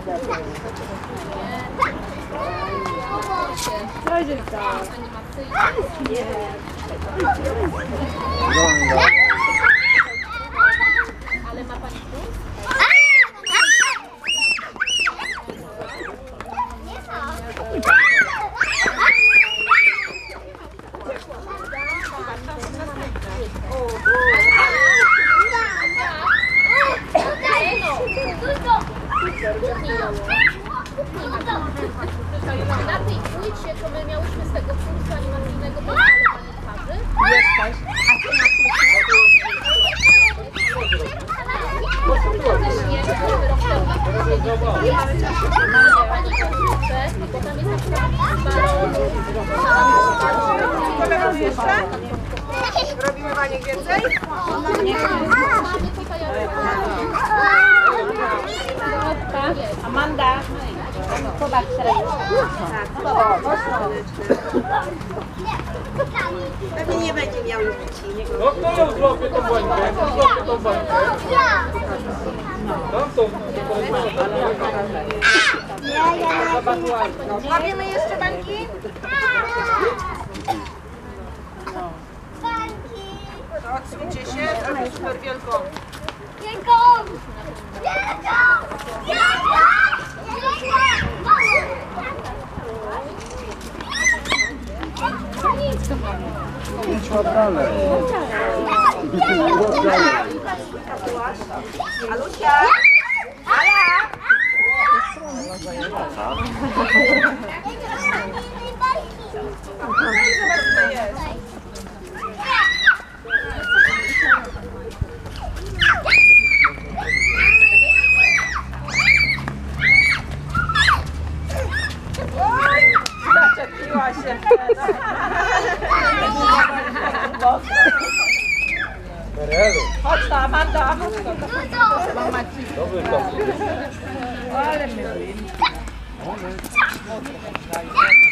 Ale ma pani plus? Na tej płycie, co my miałyśmy z tego kursu animacyjnego do malowania twarzy. Jesteś. A ty na Kolegów jeszcze? Robimy Maniek więcej? Amanda. Zobacz teraz. Pewnie nie będzie miał już dzieci. No kto ją złapie tą bańkę? Kto złapie tą bańkę? Tamtą. Łapiemy jeszcze bańki? Odsuńcie się, zrobię super wielką. Alusia! Ala! Zaczepiła się. Chodź to, Amanda, chodź to. Mama ci. Dobry tam. Ale my.